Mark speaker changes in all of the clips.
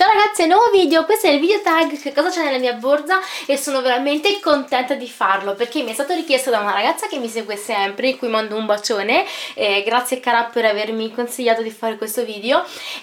Speaker 1: Ciao ragazzi, nuovo video, questo è il video tag che cosa c'è nella mia borsa e sono veramente contenta di farlo perché mi è stato richiesto da una ragazza che mi segue sempre, cui mando un bacione, grazie cara per avermi consigliato di fare questo video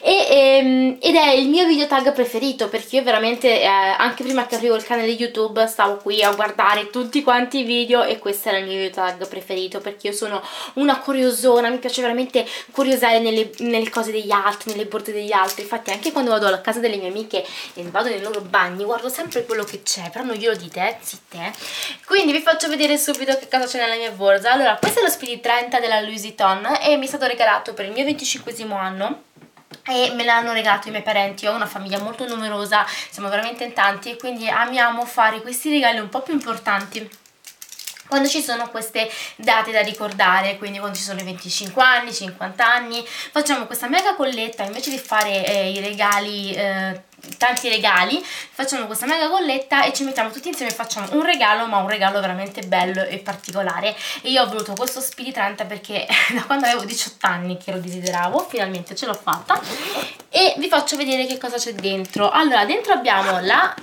Speaker 1: ed è il mio video tag preferito perché io veramente anche prima che aprivo il canale YouTube stavo qui a guardare tutti quanti i video e questo era il mio video tag preferito perché io sono una curiosona, mi piace veramente curiosare nelle cose degli altri, nelle borse degli altri. Infatti anche quando vado alla casa delle mie amiche e vado nei loro bagni guardo sempre quello che c'è, però non glielo dite, zitte. Quindi vi faccio vedere subito che cosa c'è nella mia borsa. Allora, questo è lo Speedy 30 della Louis Vuitton e mi è stato regalato per il mio 25esimo anno e me l'hanno regalato i miei parenti. Io ho una famiglia molto numerosa, siamo veramente in tanti e quindi amiamo fare questi regali un po' più importanti quando ci sono queste date da ricordare, quindi quando ci sono i 25 anni, 50 anni, facciamo questa mega colletta, invece di fare i regali, tanti regali, facciamo questa mega colletta e ci mettiamo tutti insieme e facciamo un regalo, ma un regalo veramente bello e particolare. E io ho voluto questo Speedy 30 perché da quando avevo 18 anni che lo desideravo, finalmente ce l'ho fatta e vi faccio vedere che cosa c'è dentro. Allora, dentro abbiamo la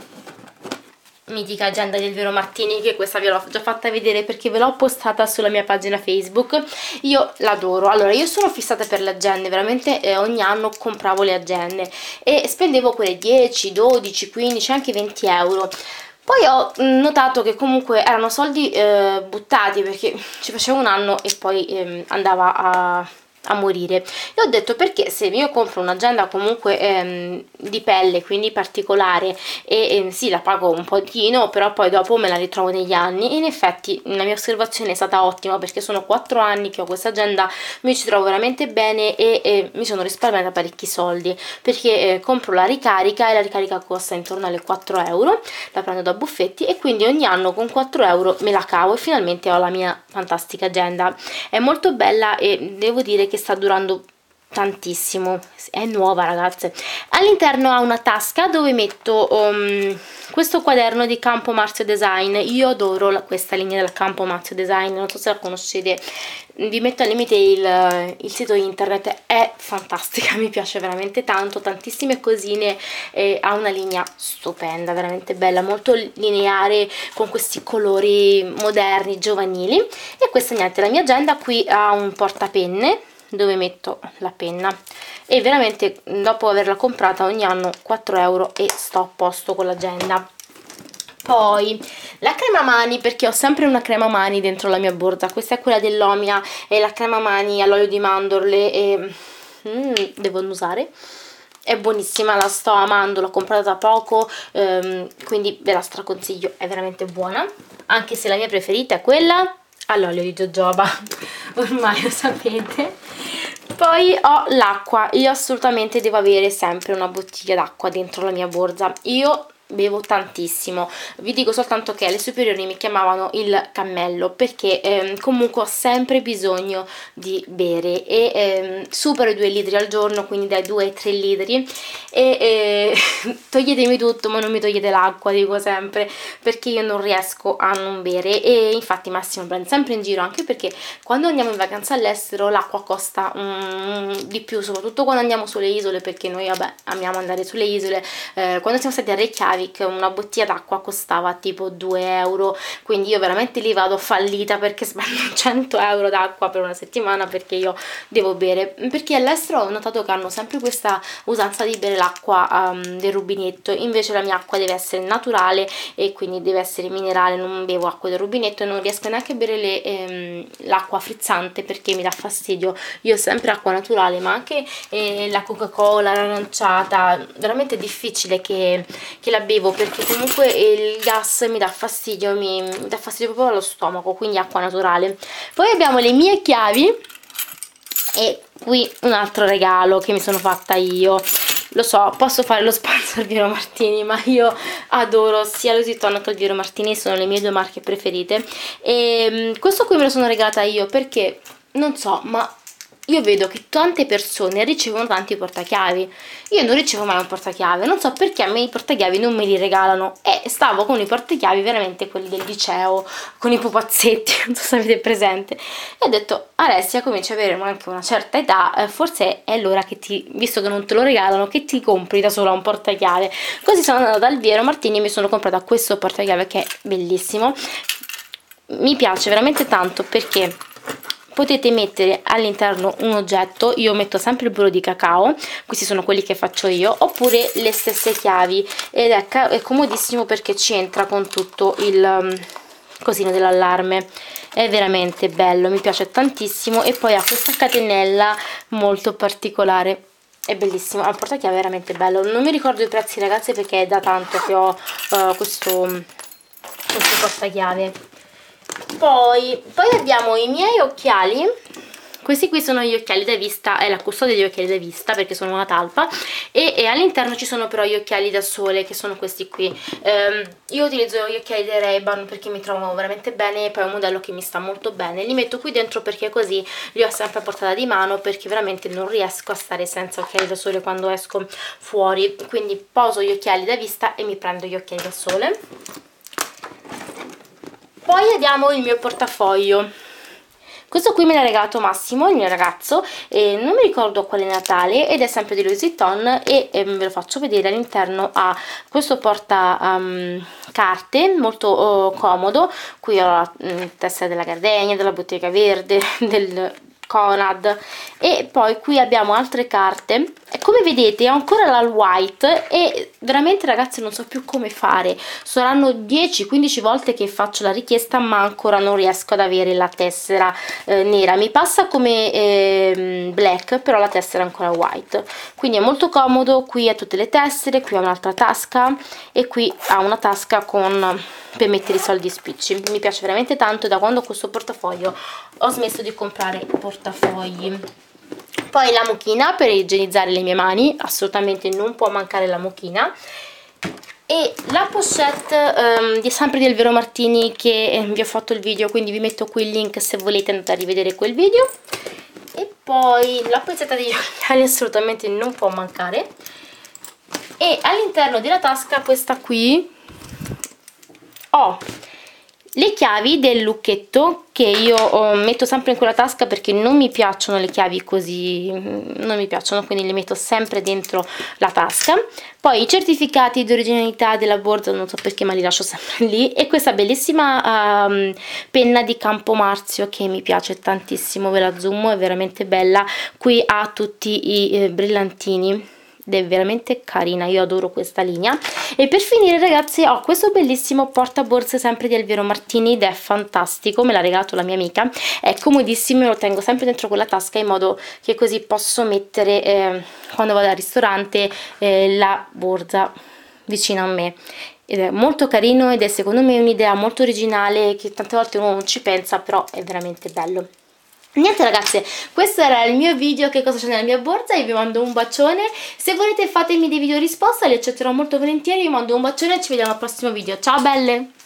Speaker 1: mitica agenda del Vero Martini, che questa ve l'ho già fatta vedere perché ve l'ho postata sulla mia pagina Facebook. Io l'adoro. Allora, io sono fissata per le agende, veramente ogni anno compravo le agende e spendevo quelle 10, 12, 15, anche 20 euro. Poi ho notato che comunque erano soldi buttati perché ci facevo un anno e poi andava a morire e ho detto perché se io compro un'agenda comunque di pelle, quindi particolare e sì, la pago un pochino, però poi dopo me la ritrovo negli anni. E in effetti la mia osservazione è stata ottima perché sono 4 anni che ho questa agenda, mi ci trovo veramente bene e mi sono risparmiata parecchi soldi perché compro la ricarica e la ricarica costa intorno alle 4 euro, la prendo da Buffetti e quindi ogni anno con 4 euro me la cavo e finalmente ho la mia fantastica agenda. È molto bella e devo dire che sta durando tantissimo, è nuova ragazze. All'interno ha una tasca dove metto questo quaderno di Campo Marzio Design. Io adoro questa linea del Campo Marzio Design, non so se la conoscete, vi metto al limite il sito internet, è fantastica, mi piace veramente tanto, tantissime cosine, ha una linea stupenda, veramente bella, molto lineare con questi colori moderni, giovanili. E questa niente, la mia agenda qui ha un portapenne dove metto la penna e veramente dopo averla comprata ogni anno 4 euro e sto a posto con l'agenda. Poi la crema mani, perché ho sempre una crema mani dentro la mia borsa, questa è quella dell'Omia, è la crema mani all'olio di mandorle e devo usare, è buonissima, la sto amando, l'ho comprata da poco, quindi ve la straconsiglio, è veramente buona, anche se la mia preferita è quella all'olio di jojoba, ormai lo sapete. Poi ho l'acqua, io assolutamente devo avere sempre una bottiglia d'acqua dentro la mia borsa, io bevo tantissimo, vi dico soltanto che alle superiori mi chiamavano il cammello perché comunque ho sempre bisogno di bere e supero i 2 litri al giorno, quindi dai 2 ai 3 litri e toglietemi tutto ma non mi togliete l'acqua, dico sempre, perché io non riesco a non bere. E infatti Massimo prende sempre in giro anche perché quando andiamo in vacanza all'estero l'acqua costa di più, soprattutto quando andiamo sulle isole, perché noi vabbè amiamo andare sulle isole. Quando siamo stati a Reykjavik una bottiglia d'acqua costava tipo 2 euro, quindi io veramente lì vado fallita perché spendo 100 euro d'acqua per una settimana perché io devo bere, perché all'estero ho notato che hanno sempre questa usanza di bere l'acqua del rubinetto, invece la mia acqua deve essere naturale e quindi deve essere minerale, non bevo acqua del rubinetto e non riesco neanche a bere l'acqua frizzante perché mi dà fastidio. Io ho sempre acqua naturale, ma anche la Coca-Cola, l'aranciata, veramente difficile che la bevo perché comunque il gas mi dà fastidio, mi dà fastidio proprio allo stomaco, quindi acqua naturale. Poi abbiamo le mie chiavi e qui un altro regalo che mi sono fatta io. Lo so, posso fare lo sponsor Vero Martini, ma io adoro sia Louis Vuitton che il Vero Martini, sono le mie 2 marche preferite. E questo qui me lo sono regalata io perché, non so, ma io vedo che tante persone ricevono tanti portachiavi. Io non ricevo mai un portachiave, non so perché a me i portachiavi non me li regalano, e stavo con i portachiavi veramente quelli del liceo, con i pupazzetti, non so se avete presente, e ho detto: Alessia, cominci ad avere anche una certa età, forse è l'ora che visto che non te lo regalano, che ti compri da sola un portachiave. Così sono andata dal Viero Martini e mi sono comprata questo portachiave che è bellissimo. Mi piace veramente tanto perché potete mettere all'interno un oggetto. Io metto sempre il burro di cacao, questi sono quelli che faccio io, oppure le stesse chiavi, ed è comodissimo perché ci entra con tutto il cosino dell'allarme. È veramente bello, mi piace tantissimo, e poi ha questa catenella molto particolare, è bellissimo. È un portachiave veramente bello. Non mi ricordo i prezzi, ragazzi, perché è da tanto che ho questo portachiave. Poi abbiamo i miei occhiali. Questi qui sono gli occhiali da vista, è la custodia degli occhiali da vista perché sono una talpa, e all'interno ci sono però gli occhiali da sole, che sono questi qui. Io utilizzo gli occhiali dei Ray-Ban perché mi trovano veramente bene, e poi è un modello che mi sta molto bene. Li metto qui dentro perché così li ho sempre a portata di mano, perché veramente non riesco a stare senza occhiali da sole quando esco fuori, quindi poso gli occhiali da vista e mi prendo gli occhiali da sole. Poi abbiamo il mio portafoglio. Questo qui me l'ha regalato Massimo, il mio ragazzo, e non mi ricordo quale Natale, ed è sempre di Louis Vuitton, e ve lo faccio vedere. All'interno ha questo porta carte molto comodo. Qui ho la tessera della Gardenia, della Bottega Verde, del Conad, e poi qui abbiamo altre carte. E come vedete ho ancora la white, e veramente, ragazzi, non so più come fare. Saranno 10-15 volte che faccio la richiesta, ma ancora non riesco ad avere la tessera nera. Mi passa come black, però la tessera è ancora white, quindi è molto comodo. Qui ha tutte le tessere, qui ha un'altra tasca, e qui ha una tasca per mettere i soldi spicci. Mi piace veramente tanto, e da quando ho questo portafoglio ho smesso di comprare portafogli. Poi la mochina per igienizzare le mie mani, assolutamente non può mancare la mochina, e la pochette sempre del Vero Martini, che vi ho fatto il video, quindi vi metto qui il link se volete andare a rivedere quel video. E poi la pozzetta degli occhiali assolutamente non può mancare, e all'interno della tasca, questa qui, ho le chiavi del lucchetto, che io metto sempre in quella tasca perché non mi piacciono le chiavi così, non mi piacciono, quindi le metto sempre dentro la tasca. Poi i certificati di originalità della borsa, non so perché, ma li lascio sempre lì, e questa bellissima penna di Campo Marzio che mi piace tantissimo, ve la zoom, è veramente bella. Qui ha tutti i brillantini ed è veramente carina, io adoro questa linea. E per finire, ragazzi, ho questo bellissimo portaborse sempre di Vero Martini, ed è fantastico, me l'ha regalato la mia amica, è comodissimo, lo tengo sempre dentro quella tasca, in modo che così posso mettere quando vado al ristorante la borsa vicino a me. Ed è molto carino, ed è secondo me un'idea molto originale che tante volte uno non ci pensa, però è veramente bello. Niente, ragazze, questo era il mio video che cosa c'è nella mia borsa. Io vi mando un bacione. Se volete fatemi dei video risposta, li accetterò molto volentieri. Vi mando un bacione e ci vediamo al prossimo video. Ciao belle!